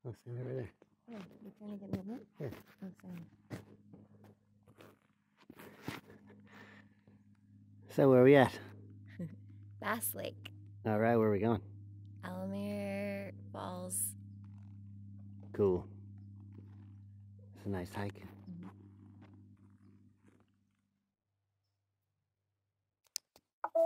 Oh, stand over there. Oh, you trying to get in it? Yeah. Oh, sorry. So where are we at? Bass Lake. All right, where are we going? Alamere Falls. Cool. It's a nice hike.